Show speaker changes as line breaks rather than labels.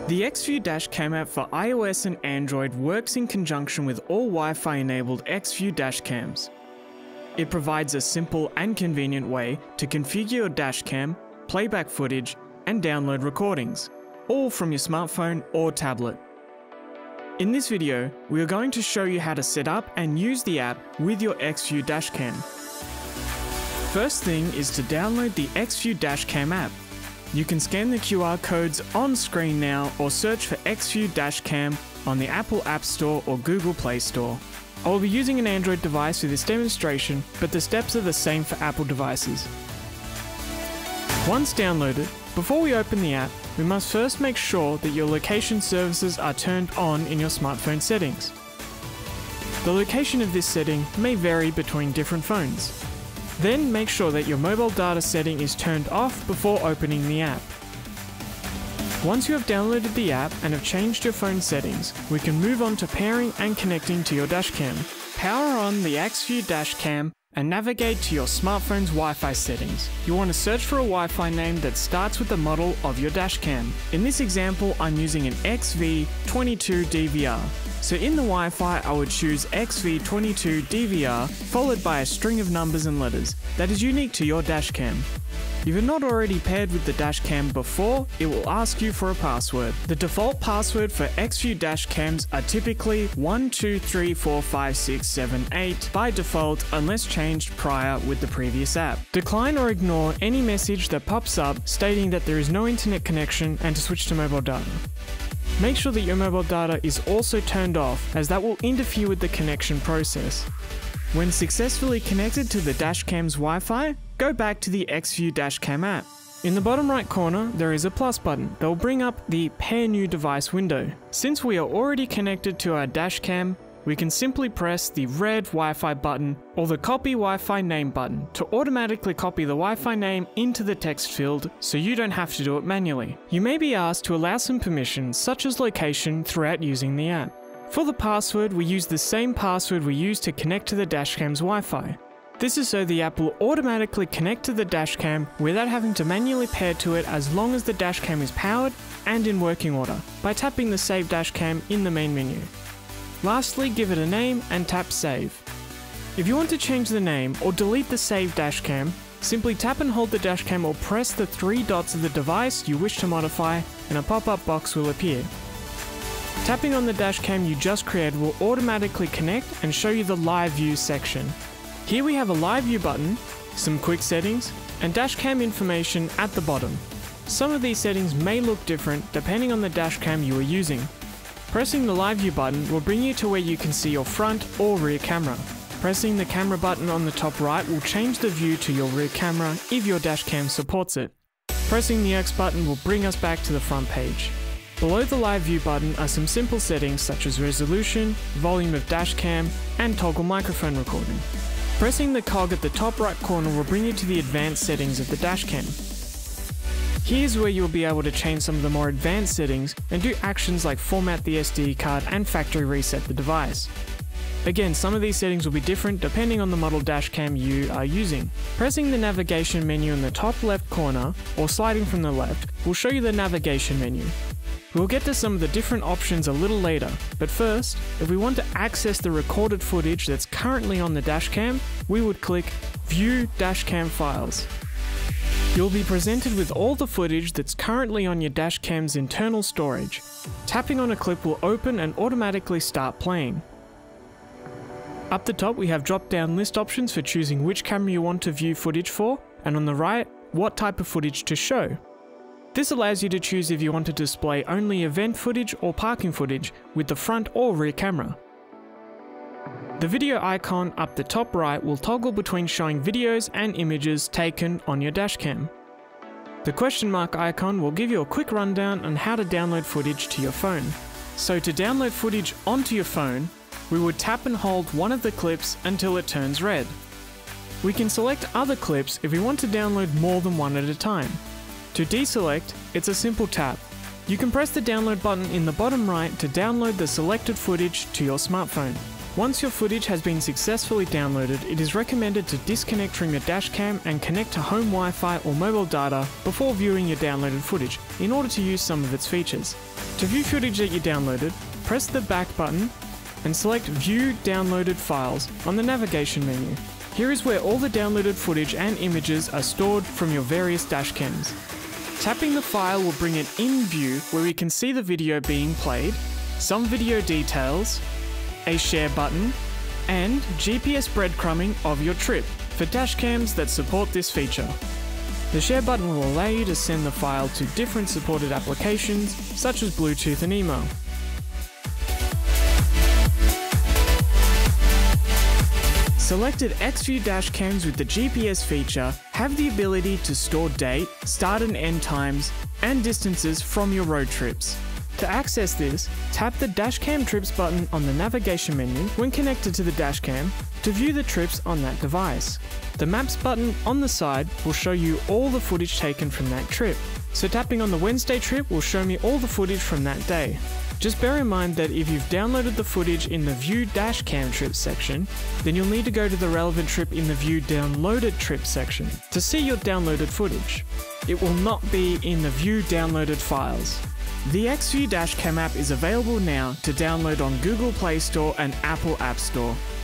The Xview dashcam app for iOS and Android works in conjunction with all Wi-Fi enabled Xview dashcams. It provides a simple and convenient way to configure your dashcam, playback footage, and download recordings, all from your smartphone or tablet. In this video, we are going to show you how to set up and use the app with your Xview dashcam. First thing is to download the Xview dashcam app. You can scan the QR codes on screen now or search for Xview dashcam on the Apple App Store or Google Play Store. I will be using an Android device for this demonstration, but the steps are the same for Apple devices. Once downloaded, before we open the app, we must first make sure that your location services are turned on in your smartphone settings. The location of this setting may vary between different phones. Then make sure that your mobile data setting is turned off before opening the app. Once you have downloaded the app and have changed your phone settings, we can move on to pairing and connecting to your dashcam. Power on the Xview dashcam and navigate to your smartphone's Wi-Fi settings. You want to search for a Wi-Fi name that starts with the model of your dashcam. In this example, I'm using an Xview DVR. So in the Wi-Fi, I would choose Xview DVR followed by a string of numbers and letters that is unique to your dashcam. If you're not already paired with the dashcam before, it will ask you for a password. The default password for Xview dashcams are typically 12345678 by default unless changed prior with the previous app. Decline or ignore any message that pops up stating that there is no internet connection and to switch to mobile data. Make sure that your mobile data is also turned off, as that will interfere with the connection process. When successfully connected to the dashcam's Wi-Fi, go back to the Xview dashcam app. In the bottom right corner, there is a plus button that will bring up the Pair New Device window. Since we are already connected to our dashcam, we can simply press the red Wi-Fi button or the Copy Wi-Fi Name button to automatically copy the Wi-Fi name into the text field so you don't have to do it manually. You may be asked to allow some permissions such as location throughout using the app. For the password, we use the same password we use to connect to the dashcam's Wi-Fi. This is so the app will automatically connect to the dashcam without having to manually pair to it as long as the dashcam is powered and in working order by tapping the Save Dashcam in the main menu. Lastly, give it a name and tap Save. If you want to change the name or delete the saved dashcam, simply tap and hold the dashcam or press the three dots of the device you wish to modify and a pop-up box will appear. Tapping on the dashcam you just created will automatically connect and show you the Live View section. Here we have a Live View button, some quick settings, and dashcam information at the bottom. Some of these settings may look different depending on the dashcam you are using. Pressing the Live View button will bring you to where you can see your front or rear camera. Pressing the camera button on the top right will change the view to your rear camera if your dashcam supports it. Pressing the X button will bring us back to the front page. Below the Live View button are some simple settings such as resolution, volume of dashcam, and toggle microphone recording. Pressing the cog at the top right corner will bring you to the advanced settings of the dashcam. Here's where you'll be able to change some of the more advanced settings and do actions like format the SD card and factory reset the device. Again, some of these settings will be different depending on the model dashcam you are using. Pressing the navigation menu in the top left corner or sliding from the left will show you the navigation menu. We'll get to some of the different options a little later, but first, if we want to access the recorded footage that's currently on the dashcam, we would click View Dashcam Files. You'll be presented with all the footage that's currently on your dashcam's internal storage. Tapping on a clip will open and automatically start playing. Up the top we have drop-down list options for choosing which camera you want to view footage for, and on the right, what type of footage to show. This allows you to choose if you want to display only event footage or parking footage with the front or rear camera. The video icon up the top right will toggle between showing videos and images taken on your dashcam. The question mark icon will give you a quick rundown on how to download footage to your phone. So to download footage onto your phone, we would tap and hold one of the clips until it turns red. We can select other clips if we want to download more than one at a time. To deselect, it's a simple tap. You can press the download button in the bottom right to download the selected footage to your smartphone. Once your footage has been successfully downloaded, it is recommended to disconnect from your dashcam and connect to home Wi-Fi or mobile data before viewing your downloaded footage in order to use some of its features. To view footage that you downloaded, press the back button and select View Downloaded Files on the navigation menu. Here is where all the downloaded footage and images are stored from your various dashcams. Tapping the file will bring it in view where we can see the video being played, some video details, a share button, and GPS breadcrumbing of your trip for dashcams that support this feature. The share button will allow you to send the file to different supported applications such as Bluetooth and email. Selected Xview dashcams with the GPS feature have the ability to store date, start and end times, and distances from your road trips. To access this, tap the Dashcam Trips button on the navigation menu when connected to the dashcam to view the trips on that device. The Maps button on the side will show you all the footage taken from that trip. So tapping on the Wednesday trip will show me all the footage from that day. Just bear in mind that if you've downloaded the footage in the View Dashcam Trips section, then you'll need to go to the relevant trip in the View Downloaded Trips section to see your downloaded footage. It will not be in the View Downloaded Files. The Xview Dashcam app is available now to download on Google Play Store and Apple App Store.